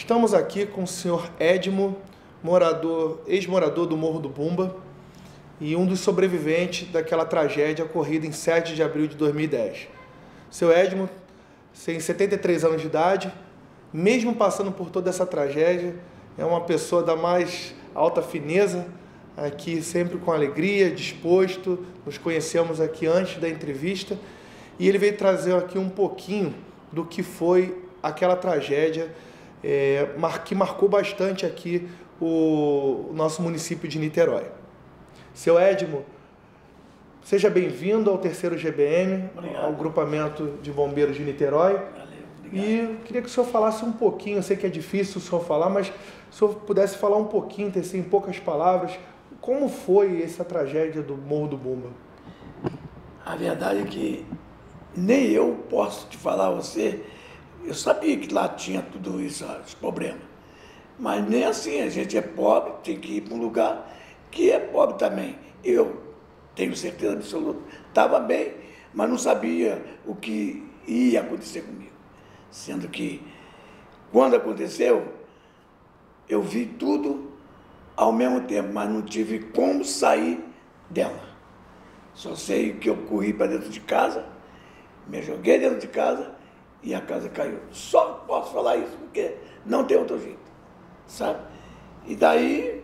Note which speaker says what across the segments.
Speaker 1: Estamos aqui com o senhor Edmo, ex-morador do Morro do Bumba e um dos sobreviventes daquela tragédia ocorrida em 7 de abril de 2010. Seu Edmo tem 73 anos de idade, mesmo passando por toda essa tragédia, é uma pessoa da mais alta fineza, aqui sempre com alegria, disposto. Nos conhecemos aqui antes da entrevista e ele veio trazer aqui um pouquinho do que foi aquela tragédia que marcou bastante aqui o nosso município de Niterói. Seu Edmo, seja bem-vindo ao 3º GBM,
Speaker 2: Obrigado.
Speaker 1: Ao grupamento de bombeiros de Niterói.
Speaker 2: Valeu, obrigado.
Speaker 1: E eu queria que o senhor falasse um pouquinho, eu sei que é difícil o senhor falar, mas se o senhor pudesse falar um pouquinho, em poucas palavras, como foi essa tragédia do Morro do Bumba?
Speaker 2: A verdade é que nem eu posso te falar a você, eu sabia que lá tinha tudo isso, esse problema. Mas nem assim, a gente é pobre, tem que ir para um lugar que é pobre também. Eu tenho certeza absoluta, estava bem, mas não sabia o que ia acontecer comigo. Sendo que, quando aconteceu, eu vi tudo ao mesmo tempo, mas não tive como sair dela. Só sei que eu corri para dentro de casa, me joguei dentro de casa e a casa caiu. Só posso falar isso porque não tem outro jeito, sabe? E daí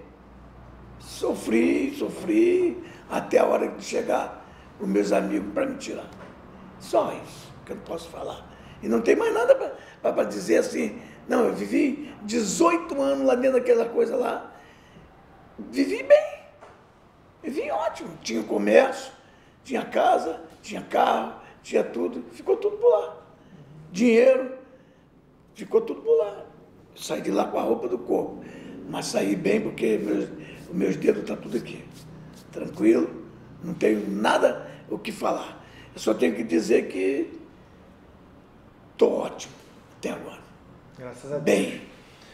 Speaker 2: sofri até a hora de chegar os meus amigos para me tirar. Só isso que eu não posso falar. E não tem mais nada para dizer assim. Não, eu vivi 18 anos lá dentro daquela coisa lá. Vivi bem, vivi ótimo. Tinha comércio, tinha casa, tinha carro, tinha tudo. Ficou tudo por lá. Dinheiro, ficou tudo por lá. Saí de lá com a roupa do corpo. Mas saí bem porque os meus dedos estão tudo aqui. Tranquilo, não tenho nada o que falar. Eu só tenho que dizer que estou ótimo até agora.
Speaker 1: Graças a Deus.
Speaker 2: Bem.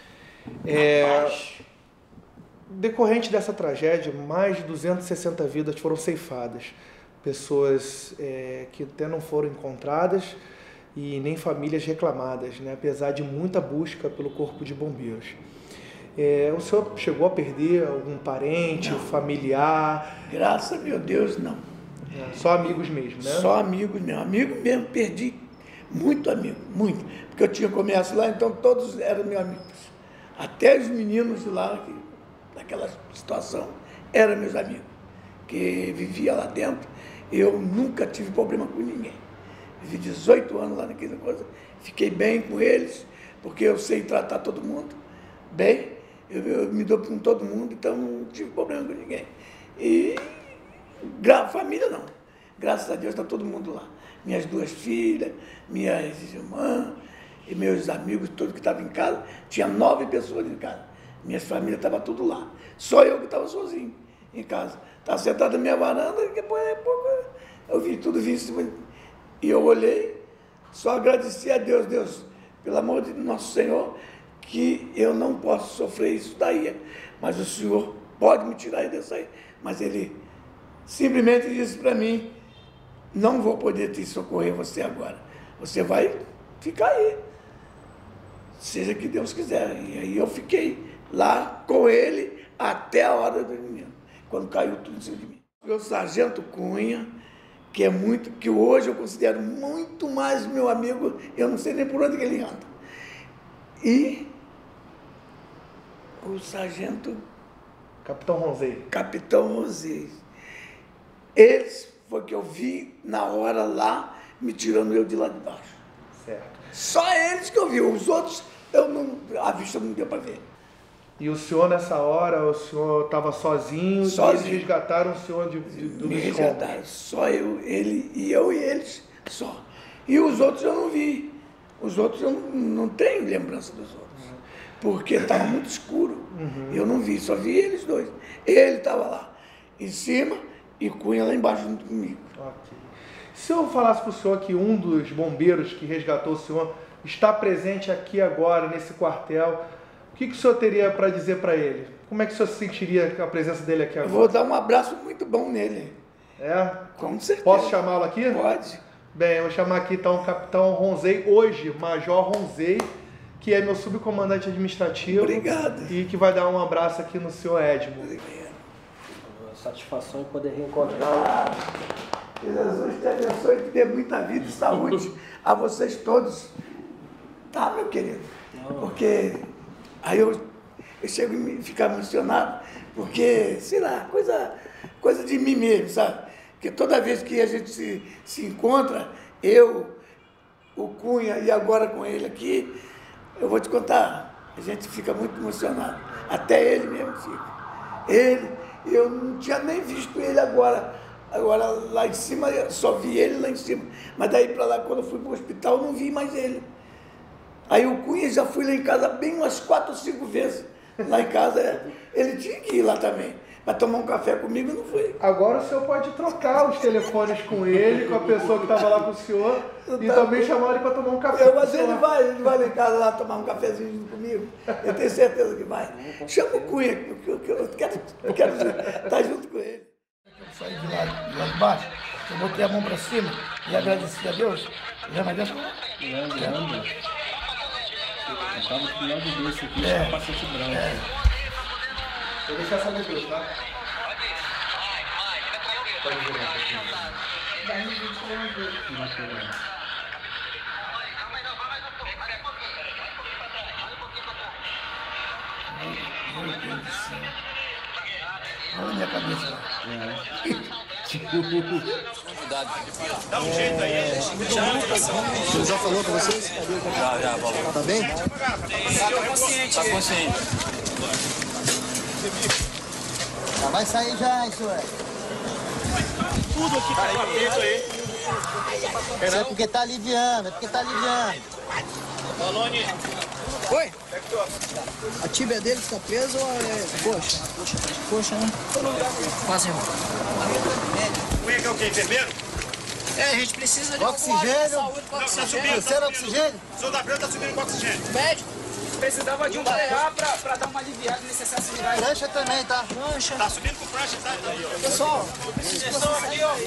Speaker 1: Decorrente dessa tragédia, mais de 260 vidas foram ceifadas. Pessoas que até não foram encontradas e nem famílias reclamadas, né? Apesar de muita busca pelo corpo de bombeiros. O senhor chegou a perder algum parente,
Speaker 2: Não.
Speaker 1: Familiar?
Speaker 2: Graças a meu Deus, não.
Speaker 1: Só amigos mesmo, né?
Speaker 2: Só amigos mesmo. Amigo mesmo, perdi muito amigo, muito. Porque eu tinha comércio lá, então todos eram meus amigos. Até os meninos de lá, naquela situação, eram meus amigos. Que vivia lá dentro, eu nunca tive problema com ninguém. Vivi 18 anos lá naquela coisa, fiquei bem com eles, porque eu sei tratar todo mundo bem, eu me dou com todo mundo, então não tive problema com ninguém. E família não, graças a Deus está todo mundo lá. Minhas 2 filhas, minhas irmãs e meus amigos, todos que estavam em casa, tinha 9 pessoas em casa. Minhas famílias estavam tudo lá, só eu que estava sozinho em casa. Estava sentado na minha varanda e depois eu vi tudo, vi em cima. E eu olhei, só agradeci a Deus, Deus, pelo amor de nosso Senhor, que eu não posso sofrer isso daí, mas o Senhor pode me tirar disso aí. Mas Ele simplesmente disse para mim, não vou poder te socorrer você agora, você vai ficar aí, seja que Deus quiser. E aí eu fiquei lá com Ele até a hora do menino, quando caiu tudo em cima de mim. O Sargento Cunha, que hoje eu considero muito mais meu amigo, eu não sei nem por onde que ele anda. E o sargento...
Speaker 1: Capitão Ronzei.
Speaker 2: Capitão Ronzei. Eles foi que eu vi na hora lá, me tirando eu de lá de baixo.
Speaker 1: Certo.
Speaker 2: Só eles que eu vi, os outros, a vista não deu para ver.
Speaker 1: E o senhor, nessa hora, o senhor estava sozinho e eles resgataram o senhor do
Speaker 2: Me resgataram, só eu, ele e eles, só. E os outros eu não vi. Os outros eu não tenho lembrança dos outros. Porque estava muito escuro. Eu não vi, só vi eles 2. Ele estava lá em cima e Cunha lá embaixo junto comigo.
Speaker 1: Okay. Se eu falasse para o senhor que um dos bombeiros que resgatou o senhor está presente aqui agora, nesse quartel, o que o senhor teria para dizer para ele? Como é que o senhor sentiria a presença dele aqui agora?
Speaker 2: Eu vou dar um abraço muito bom nele. Com certeza.
Speaker 1: Posso chamá-lo aqui?
Speaker 2: Pode.
Speaker 1: Bem, eu vou chamar aqui então o Capitão Ronzei, hoje Major Ronzei, que é meu subcomandante administrativo.
Speaker 2: Obrigado.
Speaker 1: E que vai dar um abraço aqui no senhor Edmo.
Speaker 3: Satisfação em poder reencontrá-lo.
Speaker 2: Que Jesus te abençoe e te dê muita vida e saúde a vocês todos. Tá, meu querido? Porque aí eu chego a ficar emocionado, porque, sei lá, coisa de mim mesmo, sabe? Porque toda vez que a gente se encontra, eu, o Cunha e agora com ele aqui, eu vou te contar, a gente fica muito emocionado. Até ele mesmo fica. Eu não tinha nem visto ele agora lá em cima, eu só vi ele lá em cima. Mas daí para lá, quando eu fui para o hospital, eu não vi mais ele. Aí o Cunha já fui lá em casa bem umas 4 ou 5 vezes. Lá em casa, ele tinha que ir lá também. Mas tomar um café comigo, não foi.
Speaker 1: Agora o senhor pode trocar os telefones com ele, com a pessoa que estava lá com o senhor, e também chamar ele para tomar um café.
Speaker 2: Mas ele vai lá em casa lá tomar um cafezinho comigo. Eu tenho certeza que vai. Chama o Cunha, que eu quero estar junto com ele. Eu saí de lá de baixo, eu botei a mão para cima e agradeci a Deus. Lembra disso?
Speaker 3: Lembro. Eu estava criando desse aqui, capacete branco.
Speaker 1: Vou deixar essa leitura, tá? Pode virar aqui.
Speaker 2: Meu Deus do céu. Olha a minha cabeça lá.
Speaker 4: Dá um jeito aí,
Speaker 5: Você já falou com vocês?
Speaker 4: Já falou.
Speaker 5: Tá bem?
Speaker 4: Tá consciente.
Speaker 5: Já vai sair já, hein, senhor?
Speaker 4: Tudo aqui tá feito aí.
Speaker 5: Isso é porque tá aliviando,
Speaker 4: Balone.
Speaker 5: Oi? A tíbia dele está presa ou é coxa? Coxa, né? Passa, irmão.
Speaker 4: Como é que é o quê? Enfermeiro?
Speaker 5: A gente precisa de oxigênio.
Speaker 4: Não, tá subindo.
Speaker 5: Terceiro oxigênio?
Speaker 4: O senhor da Breu tá subindo com oxigênio.
Speaker 5: Médico.
Speaker 6: Precisava de um PA pra dar uma aliviada nesse excesso de gás.
Speaker 5: Prancha também, tá?
Speaker 4: Tá subindo com prancha, tá? Aí, ó.
Speaker 5: Pessoal,
Speaker 4: Aqui, ó.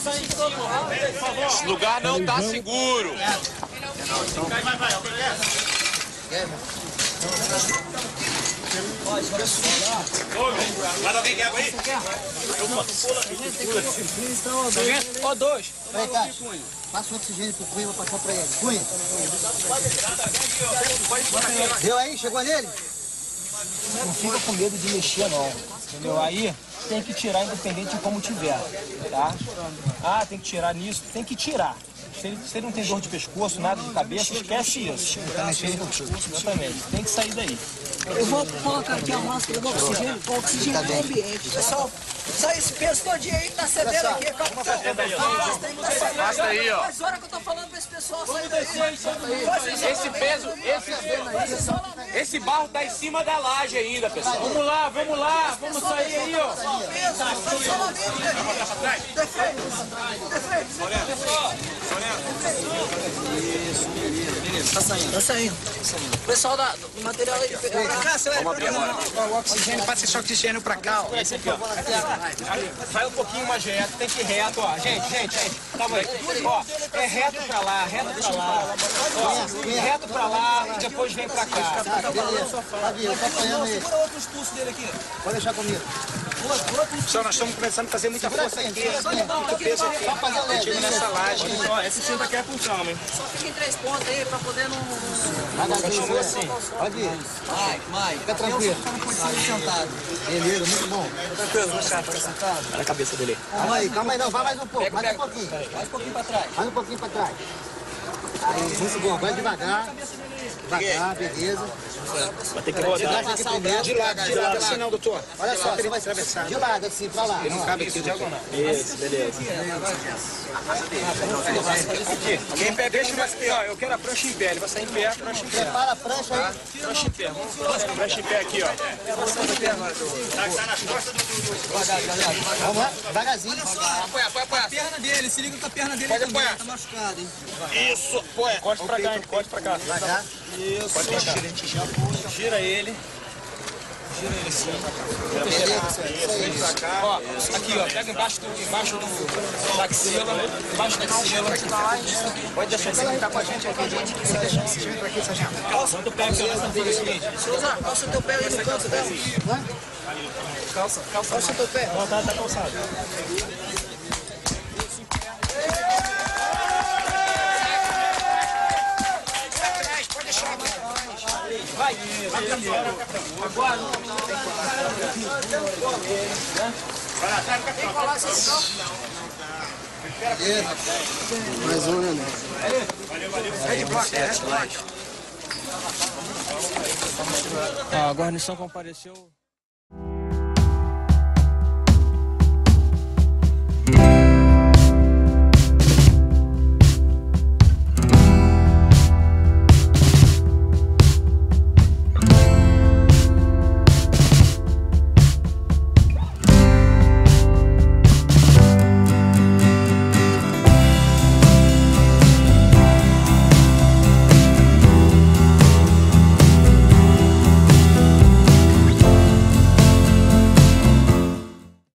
Speaker 4: Esse lugar não tá seguro. Vai, Mas alguém quer água aí?
Speaker 6: Ó, 2.
Speaker 5: vem cá. Passa o oxigênio pro Cunha, vou passar pra ele. Cunha. Deu aí? Chegou nele?
Speaker 6: Não fica com medo de mexer, não. Entendeu? Aí tem que tirar independente de como tiver, tá? Ah, tem que tirar nisso, tem que tirar. Se ele não tem dor de pescoço, nada de cabeça, esquece isso. Tá mexendo com o pescoço. Exatamente. Tem que sair daí.
Speaker 5: Eu vou colocar aqui a máscara do oxigênio, para o oxigênio do ambiente. Pessoal, só esse peso todinho aí tá cedendo aqui.
Speaker 4: Basta aí, ó.
Speaker 5: Faz hora que eu tô falando pra esse pessoal sair daí.
Speaker 6: Esse peso, esse barro tá em cima da laje ainda, pessoal. Vamos lá, vamos sair aí, ó.
Speaker 5: Tá saindo. O pessoal do material aí.
Speaker 6: Vamos abrir agora. O oxigênio, passa esse oxigênio pra cá, ó. Esse aqui, ó. Vai um pouquinho mais reto, tem que ir reto, ó. Gente, calma aí. Ó, é reto pra lá. Ó, reto pra lá e depois vem pra cá.
Speaker 5: Beleza. Eu tô apanhando ele.
Speaker 6: Segura outros pulsos dele aqui.
Speaker 5: Pode deixar comigo.
Speaker 6: Pessoal, nós estamos começando a fazer muita força aqui. Muito peso aqui.
Speaker 5: Só fazer leve.
Speaker 6: Chega nessa laje. Ó, esse cinto aqui é com calma, hein?
Speaker 5: Só fica em 3 pontos aí pra poder não...
Speaker 6: Continua assim.
Speaker 5: Pode ir. Vai. Fica tranquilo. Sentado. Beleza, muito bom.
Speaker 6: Tranquilo, fica sentado. Olha a cabeça dele.
Speaker 5: Calma aí, não. Vai mais um pouco. Mais um pouquinho.
Speaker 6: Mais um pouquinho pra trás.
Speaker 5: Mais um pouquinho pra trás. Aí, muito bom. Vai devagar. Devagar, beleza.
Speaker 6: Vai ter que rodar. De lado, assim não, doutor.
Speaker 5: Olha só, você vai atravessar. De lado, assim, pra lá.
Speaker 6: Não cabe aqui diagonal. Isso, beleza. Aqui, em pé, deixa mais aqui, ó. Eu quero a prancha em pé. Ele vai sair em pé, a prancha em pé.
Speaker 5: Prepara a prancha aí.
Speaker 6: Prancha em pé. Vamos prancha em pé aqui, ó.
Speaker 4: Tá nas costas do...
Speaker 5: Vamos lá, devagarzinho.
Speaker 6: Apoia.
Speaker 5: A perna dele, se liga com a perna dele
Speaker 6: Pode
Speaker 5: também.
Speaker 6: apoiar.
Speaker 5: Tá machucado, hein?
Speaker 4: Isso, apoia.
Speaker 6: Corte pra cá, corte pra cá.
Speaker 5: Devagar.
Speaker 6: Pode pra cá. Gira ele. Gira ele assim, Ó, aqui, ó, pega embaixo da axila, embaixo da axila. Pode deixar você ficar com a gente aqui. Calça o teu pé aqui, ó, nessa folha seguinte.
Speaker 5: Calça o teu pé aí no canto dela.
Speaker 6: Calça
Speaker 5: Calça o teu pé.
Speaker 6: Não, tá calçado. Vai! Agora!
Speaker 5: Vem colar esse campo.
Speaker 3: Mais um, né?
Speaker 5: É de placa, é de placa.
Speaker 6: A guarnição compareceu.